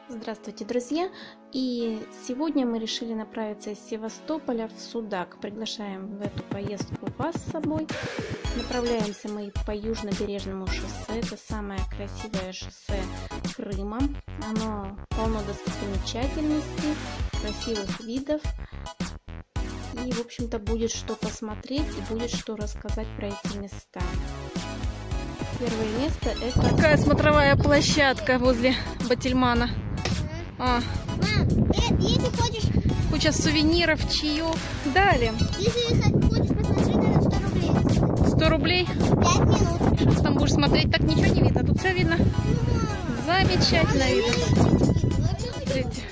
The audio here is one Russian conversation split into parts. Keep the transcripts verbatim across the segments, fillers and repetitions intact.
Здравствуйте, друзья! И сегодня мы решили направиться из Севастополя в Судак. Приглашаем в эту поездку вас с собой. Направляемся мы по южнобережному шоссе. Это самое красивое шоссе Крыма. Оно полно достопримечательностей, красивых видов. И, в общем-то, будет что посмотреть и будет что рассказать про эти места. Первое место — это такая смотровая площадка возле Бательмана. А. Мам, если хочешь... Куча сувениров, чаев. Далее. Если хочешь посмотреть, надо сто рублей. сто рублей? пять минут. Что ты там будешь смотреть? Так ничего не видно. Тут все видно. Замечательно видно. Смотрите.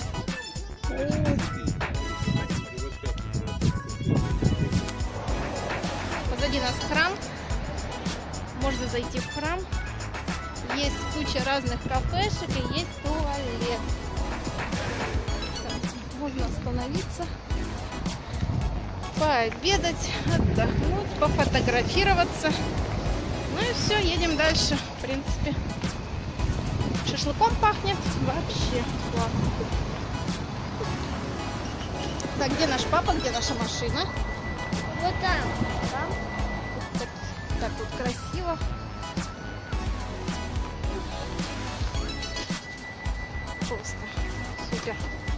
Позади нас храм. Можно зайти в храм. Есть куча разных кафешек и есть туалет. Так, можно остановиться, пообедать, отдохнуть, пофотографироваться. Ну и все, едем дальше. В принципе, шашлыком пахнет вообще классно. Так, где наш папа, где наша машина? Вот там. Там. Так, так вот красиво. Просто супер.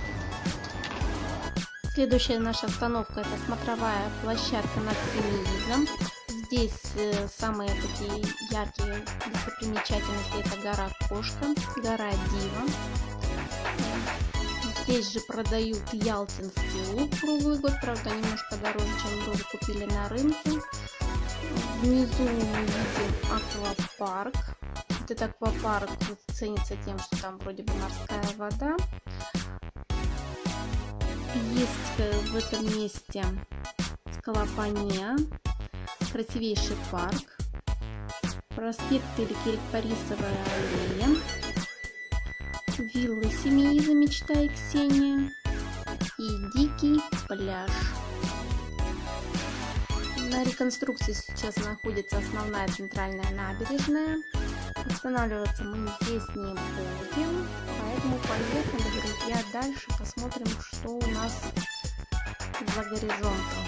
Следующая наша остановка — это смотровая площадка над Семиизом. Здесь э, самые такие яркие достопримечательности — это гора Кошка, гора Дива. Здесь же продают ялтинский лук круглый год, правда немножко дороже, чем мы купили на рынке. Внизу мы видим аквапарк. Этот аквапарк ценится тем, что там вроде бы морская вода. Есть в этом месте Скалопания, красивейший парк, проспект или Кирпарисовая аллея, виллы Семииза «Мечта» и Ксения и дикий пляж. На реконструкции сейчас находится основная центральная набережная. Останавливаться мы здесь не будем, поэтому поехали, друзья, дальше посмотрим, что у нас за горизонтом.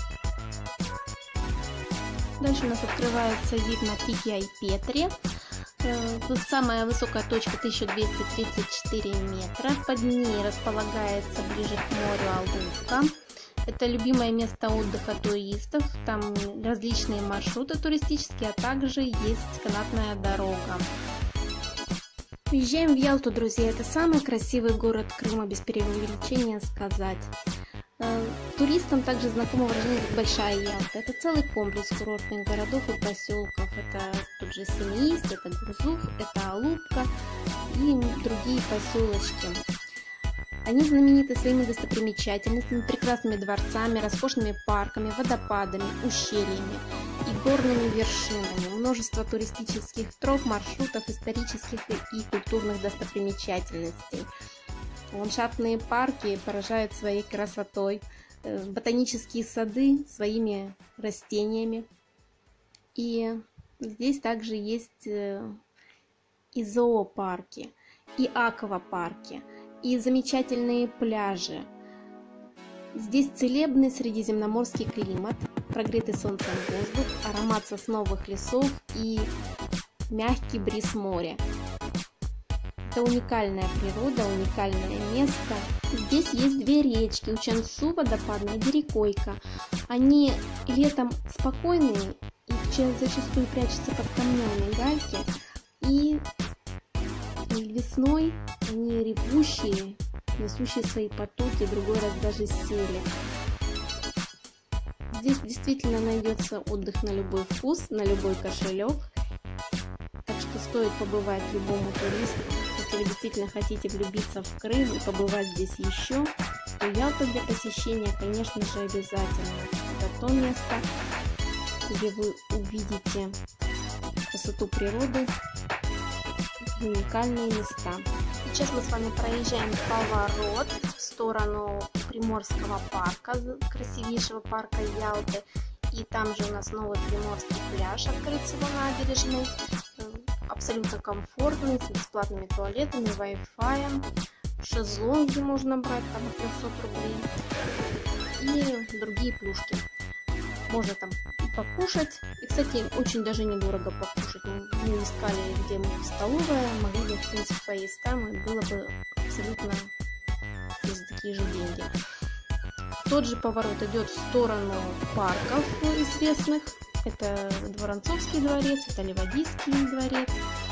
Дальше у нас открывается вид на пики Айпетри. Самая высокая точка — тысяча двести тридцать четыре метра. Под ней располагается ближе к морю Алупка. Это любимое место отдыха туристов. Там различные маршруты туристические, а также есть канатная дорога. Уезжаем в Ялту, друзья. Это самый красивый город Крыма, без преувеличения сказать. Туристам также знакомо выражение как Большая Ялта. Это целый комплекс курортных городов и поселков. Это тут же Семииз, это Гурзуф, это Алупка и другие поселочки. Они знамениты своими достопримечательностями, прекрасными дворцами, роскошными парками, водопадами, ущельями и горными вершинами. Множество туристических троп, маршрутов, исторических и культурных достопримечательностей. Ландшафтные парки поражают своей красотой, ботанические сады своими растениями. И здесь также есть и зоопарки, и аквапарки, и замечательные пляжи. Здесь целебный средиземноморский климат, прогретый солнцем воздух, аромат сосновых лесов и мягкий бриз моря. Это уникальная природа, уникальное место. Здесь есть две речки — Учансу водопадная и Дерекойка. Они летом спокойные и зачастую прячутся под камнями гальки, и весной они ревущие, несущие свои потоки, другой раз даже сели. Здесь действительно найдется отдых на любой вкус, на любой кошелек. Так что стоит побывать любому туристу. Если вы действительно хотите влюбиться в Крым и побывать здесь еще, то Ялта для посещения, конечно же, обязательно. Это то место, где вы увидите красоту природы, уникальные места. Сейчас мы с вами проезжаем поворот в сторону Приморского парка, красивейшего парка Ялты. И там же у нас новый Приморский пляж открыт с его набережной. абсолютно комфортный, с бесплатными туалетами, Wi-Fi, шезлонги можно брать там от трёхсот рублей и другие плюшки. Можно там и покушать. И, кстати, очень даже недорого покушать. Мы искали, где столовая, могли бы, в принципе, поесть там, и было бы абсолютно за такие же деньги. Тот же поворот идет в сторону парков известных. Это Воронцовский дворец, это Ливадийский дворец.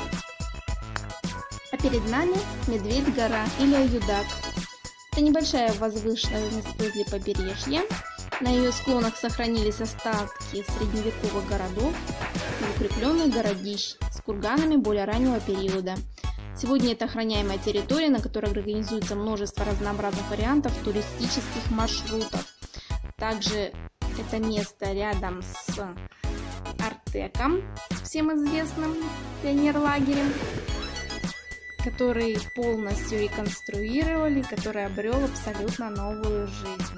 А перед нами Медведь-гора или Аюдак. Это небольшая возвышенность возле побережья. На ее склонах сохранились остатки средневековых городов и укрепленных городищ с курганами более раннего периода. Сегодня это охраняемая территория, на которой организуется множество разнообразных вариантов туристических маршрутов. Также это место рядом с Артеком, всем известным пионерлагерем, который полностью реконструировали, который обрел абсолютно новую жизнь.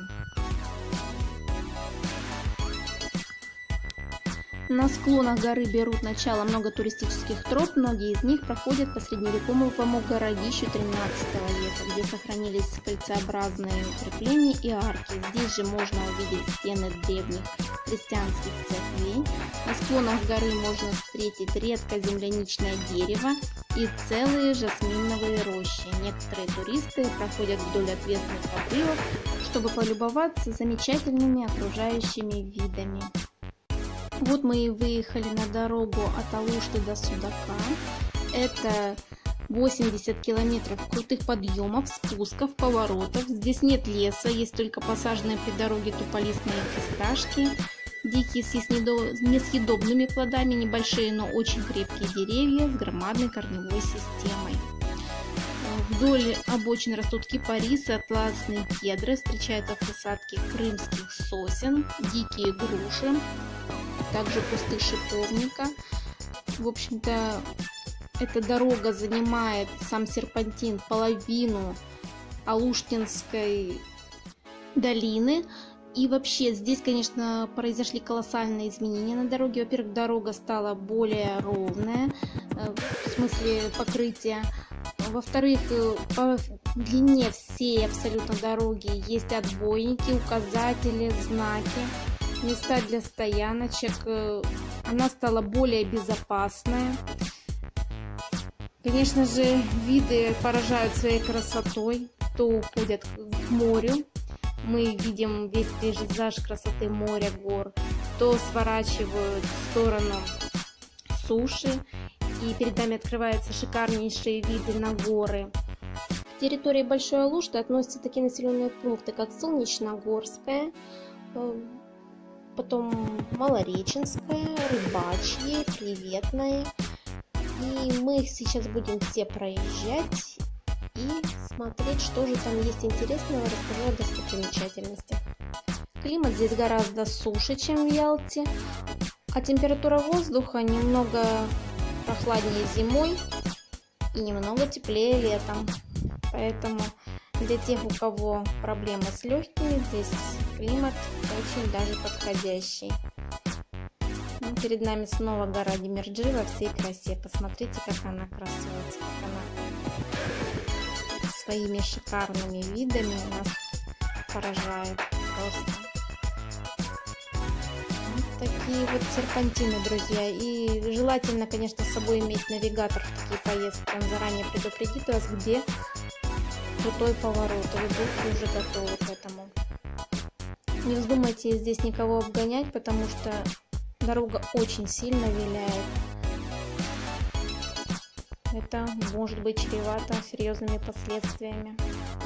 На склонах горы берут начало много туристических троп, многие из них проходят по средневековому городищу тринадцатого века, где сохранились кольцеобразные укрепления и арки. Здесь же можно увидеть стены древних христианских церквей. На склонах горы можно встретить редкое земляничное дерево и целые жасминовые рощи. Некоторые туристы проходят вдоль отвесных обрывов, чтобы полюбоваться замечательными окружающими видами. Вот мы и выехали на дорогу от Алушты до Судака. Это восемьдесят километров крутых подъемов, спусков, поворотов. Здесь нет леса, есть только посаженные при дороге туполистные фисташки, дикие с несъедобными плодами, небольшие, но очень крепкие деревья с громадной корневой системой. Вдоль обочин растут кипарисы, атласные кедры, встречаются в посадке крымских сосен, дикие груши, также кусты шиповника. В общем-то, эта дорога занимает, сам серпантин, половину Алуштинской долины. И вообще здесь, конечно, произошли колоссальные изменения на дороге. Во-первых, дорога стала более ровная, в смысле покрытия. Во-вторых, по длине всей абсолютно дороги есть отбойники, указатели, знаки, места для стояночек. Она стала более безопасная. Конечно же, виды поражают своей красотой. То уходят к морю, мы видим весь пейзаж красоты моря, гор, то сворачивают в сторону суши, и перед нами открываются шикарнейшие виды на горы. К территории Большой Алушты относятся такие населенные пункты, как Солнечногорская, потом Малореченская, Рыбачье, Приветное. И мы их сейчас будем все проезжать и смотреть, что же там есть интересного, расскажу о достопримечательностях. Климат здесь гораздо суше, чем в Ялте, а температура воздуха немного прохладнее зимой и немного теплее летом. Поэтому для тех, у кого проблемы с легкими, здесь климат очень даже подходящий. Ну, перед нами снова гора Демирджи во всей красе. Посмотрите, как она красуется, как она своими шикарными видами нас поражает просто. Вот такие вот серпантины, друзья. И желательно, конечно, с собой иметь навигатор в такие поездки. Он заранее предупредит вас, где крутой поворот. Вы будете уже готовы к этому. Не вздумайте здесь никого обгонять, потому что дорога очень сильно виляет. Это может быть чревато серьезными последствиями.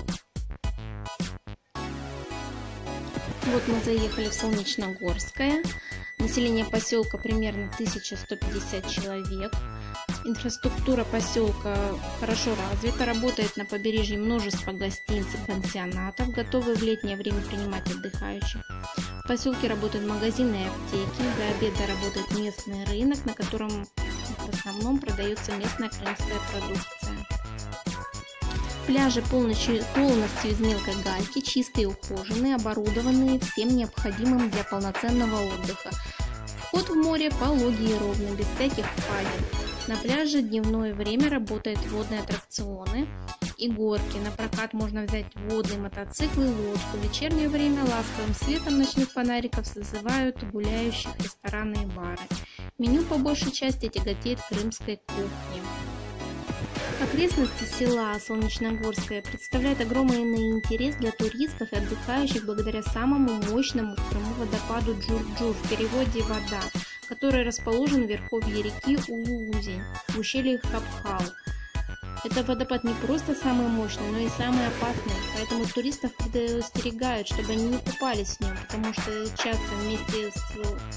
Вот мы заехали в Солнечногорское. Население поселка примерно тысяча сто пятьдесят человек. Инфраструктура поселка хорошо развита. Работает на побережье множество гостиниц и пансионатов, готовые в летнее время принимать отдыхающих. В поселке работают магазины и аптеки. До обеда работает местный рынок, на котором в основном продается местная крымская продукция. Пляжи полностью, полностью из мелкой гальки, чистые и ухоженные, оборудованные всем необходимым для полноценного отдыха. Вход в море пологий и ровный, без всяких впадин. На пляже в дневное время работают водные аттракционы и горки. На прокат можно взять водные мотоциклы и лодку. В вечернее время ласковым светом ночных фонариков созывают гуляющих рестораны и бары. Меню по большей части тяготеет крымской кухне. Окрестности села Солнечногорское представляют огромный интерес для туристов и отдыхающих благодаря самому мощному в Крыму водопаду Джур-Джур, в переводе «вода», который расположен в верховье реки Улуузень, в ущелье Хабхал. Этот водопад не просто самый мощный, но и самый опасный, поэтому туристов предостерегают, чтобы они не купались в нем, потому что часто вместе с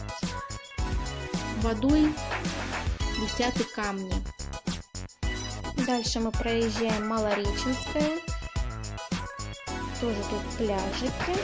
водой летят и камни. Дальше мы проезжаем Малореченское, тоже тут пляжики,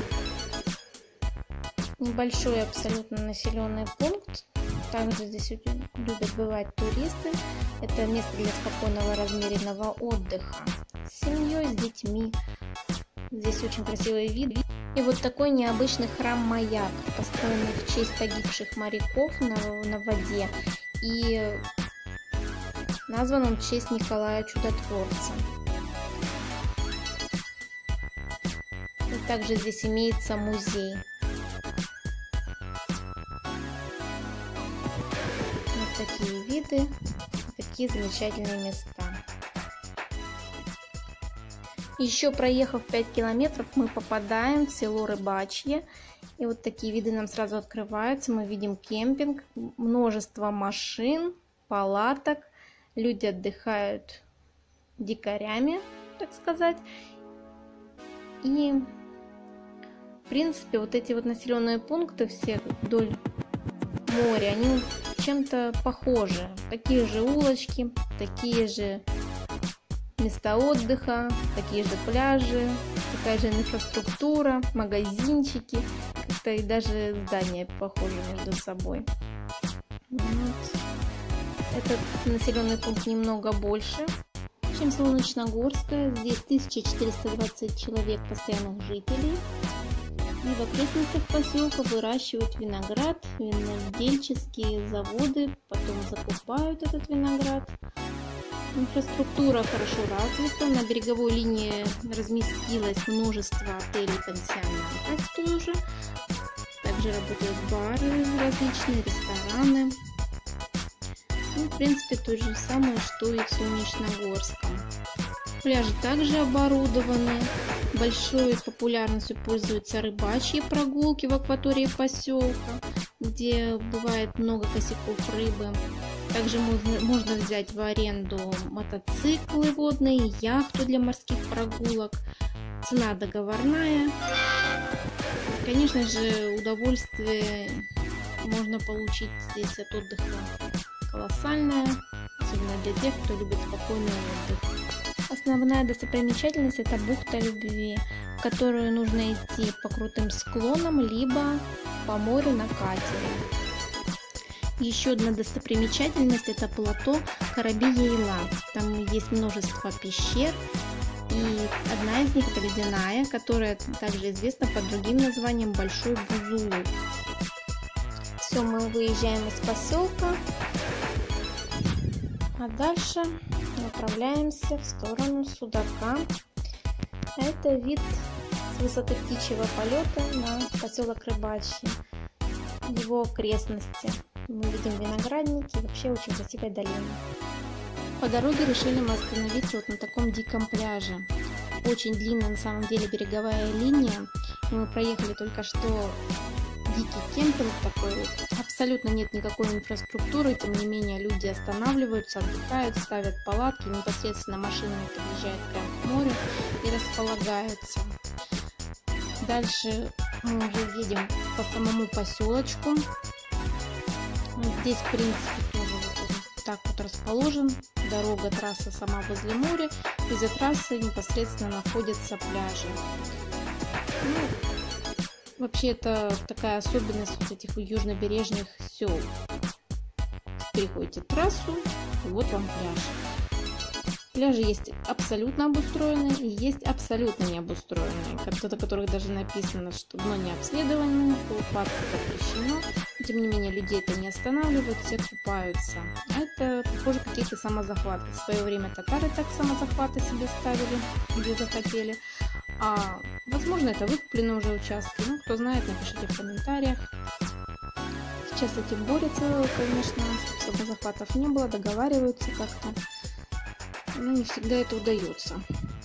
небольшой абсолютно населенный пункт, также здесь любят бывать туристы, это место для спокойного размеренного отдыха с семьей, с детьми, здесь очень красивый вид. И вот такой необычный храм-маяк, построенный в честь погибших моряков на, на воде, и назван он в честь Николая Чудотворца. И также здесь имеется музей. Вот такие виды, такие замечательные места. Еще проехав пять километров, мы попадаем в село Рыбачье. И вот такие виды нам сразу открываются. Мы видим кемпинг, множество машин, палаток. Люди отдыхают дикарями, так сказать. И, в принципе, вот эти вот населенные пункты все вдоль моря, они чем-то похожи. Такие же улочки, такие же места отдыха, такие же пляжи, такая же инфраструктура, магазинчики, как-то и даже здания похожи между собой. Вот. Этот населенный пункт немного больше, чем Солнечногорское. Здесь тысяча четыреста двадцать человек постоянных жителей. И в окрестностях поселка выращивают виноград, винодельческие заводы, потом закупают этот виноград. Инфраструктура хорошо развита, на береговой линии разместилось множество отелей, пансионатов тоже. Также работают бары различные, рестораны. Ну, в принципе, то же самое, что и в Солнечногорском. Пляжи также оборудованы. Большой популярностью пользуются рыбачьи прогулки в акватории поселка, где бывает много косяков рыбы. Также можно, можно взять в аренду мотоциклы водные, яхту для морских прогулок. Цена договорная. Конечно же, удовольствие можно получить здесь от отдыха колоссальное, особенно для тех, кто любит спокойный отдых. Основная достопримечательность — это бухта любви, в которую нужно идти по крутым склонам, либо по морю на катере. Еще одна достопримечательность — это плато Караби-Яйла. Там есть множество пещер, и одна из них — это ледяная, которая также известна под другим названием Большой Бузулук. Все, мы выезжаем из поселка, а дальше направляемся в сторону Судака. Это вид с высоты птичьего полета на поселок Рыбачье, его окрестности. Мы видим виноградники, вообще очень красивая долина. По дороге решили мы остановиться вот на таком диком пляже. Очень длинная на самом деле береговая линия. И мы проехали только что дикий кемпинг такой. Абсолютно нет никакой инфраструктуры, тем не менее люди останавливаются, отдыхают, ставят палатки, непосредственно машинами подъезжают прямо к морю и располагаются. Дальше мы уже едем по самому поселочку. Здесь, в принципе, тоже вот так вот расположен. Дорога, трасса сама возле моря. И за трассой непосредственно находятся пляжи. Ну, вообще, это такая особенность вот этих южнобережных сел. Переходите трассу, и вот вам пляж. Пляжи есть абсолютно обустроенные и есть абсолютно необустроенные, до которых даже написано, что дно не обследовано, купаться запрещено. Тем не менее, людей это не останавливает, все купаются. А это, похоже, какие-то самозахваты. В свое время татары так самозахваты себе ставили, где захотели. А возможно, это выкупленные уже участки. Ну, кто знает, напишите в комментариях. Сейчас эти борются, конечно, чтобы самозахватов не было, договариваются как-то. Но не всегда это удается.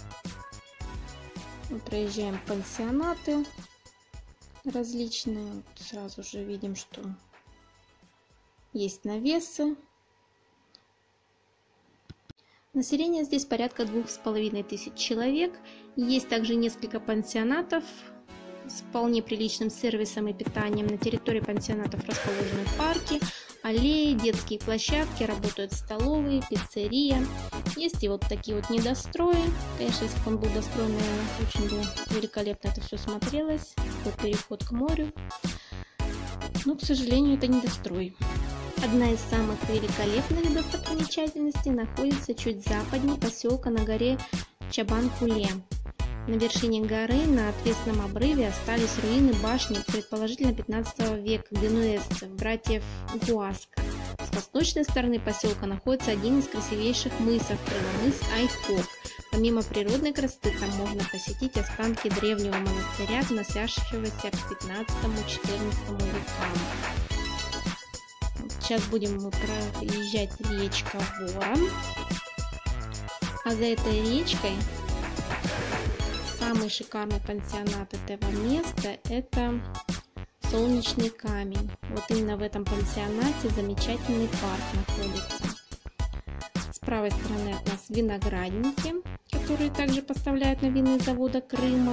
Мы проезжаем пансионаты различные. Вот сразу же видим, что есть навесы. Население здесь порядка двух с половиной тысяч человек. Есть также несколько пансионатов с вполне приличным сервисом и питанием. На территории пансионатов расположены парки, аллеи, детские площадки, работают столовые, пиццерия. Есть и вот такие вот недострои. Конечно, если бы он был достроен, очень бы великолепно это все смотрелось. Вот переход к морю. Но, к сожалению, это недострой. Одна из самых великолепных достопримечательностей находится чуть западнее поселка на горе Чабан-Куле. На вершине горы на отвесном обрыве остались руины башни, предположительно пятнадцатого века, генуэзцев, братьев Гуаско. С восточной стороны поселка находится один из красивейших мысов, крыломыс Айхок. Помимо природной красоты, там можно посетить останки древнего монастыря, относящегося к пятнадцатому-четырнадцатому векам. Сейчас будем мы проезжать речка Ворон, а за этой речкой самый шикарный пансионат этого места – это Солнечный камень. Вот именно в этом пансионате замечательный парк находится. С правой стороны от нас виноградники, которые также поставляют на винные заводы Крыма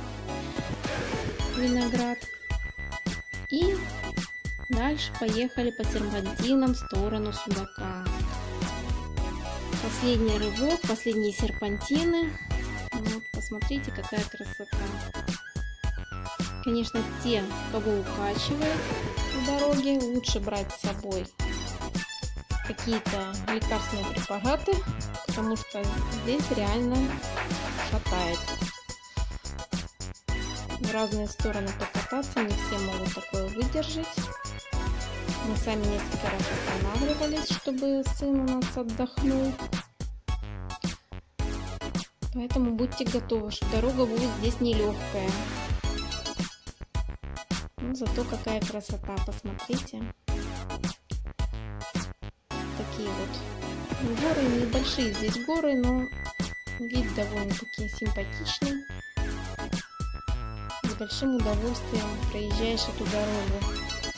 виноград. И дальше поехали по серпантинам в сторону Судака. Последний рывок, последние серпантины. Вот, посмотрите, какая красота. Конечно, те, кого укачивает в дороге, лучше брать с собой какие-то лекарственные препараты, потому что здесь реально шатает. В разные стороны покататься, не все могут такое выдержать. Мы сами несколько раз останавливались, чтобы сын у нас отдохнул. Поэтому будьте готовы, что дорога будет здесь нелегкая. Ну, зато какая красота, посмотрите. Такие вот горы, небольшие здесь горы, но вид довольно-таки симпатичный. С большим удовольствием проезжаешь эту дорогу.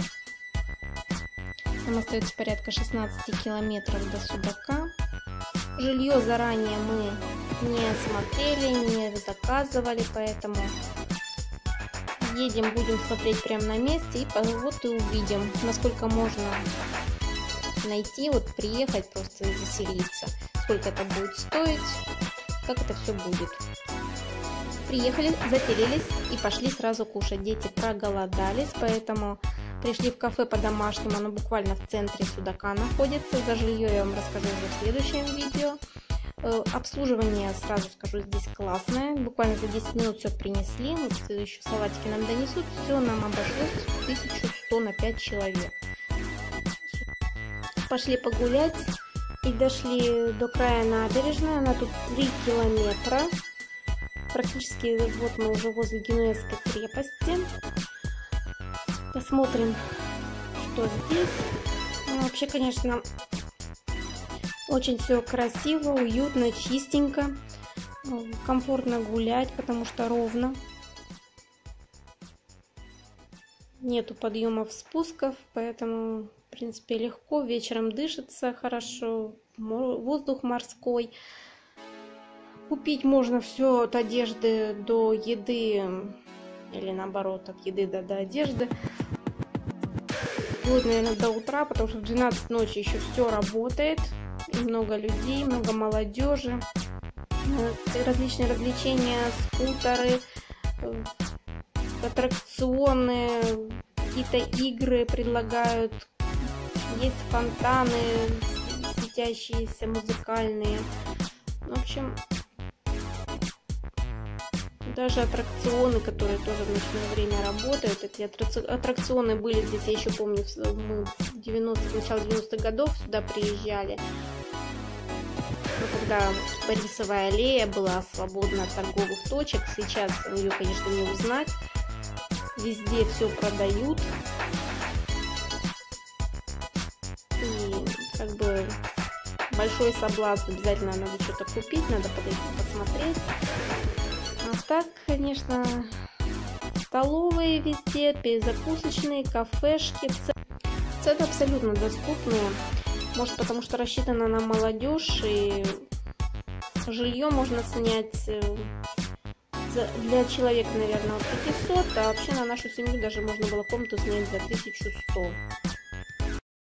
Нам остается порядка шестнадцати километров до Судака. Жилье заранее мы не смотрели, не заказывали, поэтому едем, будем смотреть прямо на месте и вот и увидим, насколько можно найти, вот приехать просто и заселиться, сколько это будет стоить, как это все будет. Приехали, заселились и пошли сразу кушать. Дети проголодались, поэтому пришли в кафе по-домашнему, оно буквально в центре Судака находится. За жилье я вам расскажу уже в следующем видео. Обслуживание, сразу скажу, здесь классное. Буквально за десять минут все принесли. Вот еще салатики нам донесут. Все нам обошлось в тысячу сто на пять человек. Пошли погулять и дошли до края набережной. Она тут три километра. Практически вот мы уже возле Генуэзской крепости. Посмотрим, что здесь. Ну, вообще, конечно, очень все красиво, уютно, чистенько. Комфортно гулять, потому что ровно. Нету подъемов, спусков, поэтому, в принципе, легко. Вечером дышится хорошо, воздух морской. Купить можно все от одежды до еды, или наоборот, от еды до, до одежды. Будет, наверное, до утра, потому что в двенадцать ночи еще все работает. И много людей, много молодежи. Различные развлечения, скутеры, аттракционы, какие-то игры предлагают. Есть фонтаны светящиеся, музыкальные. В общем, даже аттракционы, которые тоже в ночное время работают. Эти аттракционы были здесь, я еще помню, мы в девяностых, начало девяностых годов сюда приезжали. Но когда Борисовая аллея была свободна от торговых точек, сейчас ее, конечно, не узнать. Везде все продают. И как бы большой соблазн, обязательно надо что-то купить, надо подойти посмотреть. А так, конечно, столовые везде, закусочные, кафешки. Цены абсолютно доступные. Может, потому что рассчитано на молодежь, и жилье можно снять для человека, наверное, от пятисот, а вообще на нашу семью даже можно было комнату снять за тысячу сто.